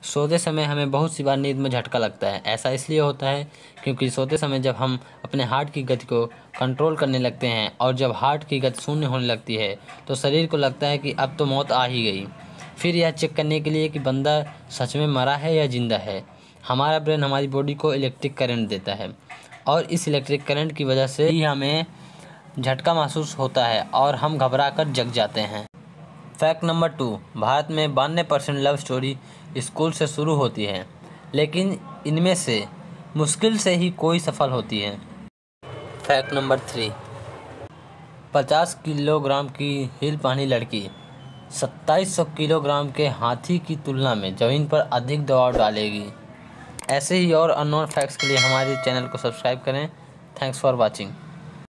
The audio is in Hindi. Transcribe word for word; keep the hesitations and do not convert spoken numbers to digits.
सोते समय हमें बहुत सी बार नींद में झटका लगता है। ऐसा इसलिए होता है क्योंकि सोते समय जब हम अपने हार्ट की गति को कंट्रोल करने लगते हैं और जब हार्ट की गति शून्य होने लगती है तो शरीर को लगता है कि अब तो मौत आ ही गई। फिर यह चेक करने के लिए कि बंदा सच में मरा है या जिंदा है, हमारा ब्रेन हमारी बॉडी को इलेक्ट्रिक करंट देता है और इस इलेक्ट्रिक करंट की वजह से ही हमें झटका महसूस होता है और हम घबरा कर जग जाते हैं। फैक्ट नंबर टू, भारत में बानवे परसेंट लव स्टोरी स्कूल से शुरू होती है, लेकिन इनमें से मुश्किल से ही कोई सफल होती है। फैक्ट नंबर थ्री, पचास किलोग्राम की हील पहनी लड़की सत्ताईस सौ किलोग्राम के हाथी की तुलना में ज़मीन पर अधिक दबाव डालेगी। ऐसे ही और अननोन फैक्ट्स के लिए हमारे चैनल को सब्सक्राइब करें। Thanks for watching.